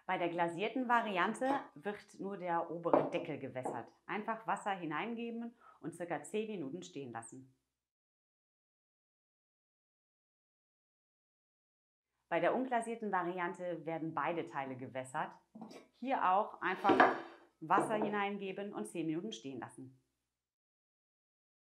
Bei der glasierten Variante wird nur der obere Deckel gewässert. Einfach Wasser hineingeben und ca. 10 Minuten stehen lassen. Bei der unglasierten Variante werden beide Teile gewässert. Hier auch einfach Wasser hineingeben und 10 Minuten stehen lassen.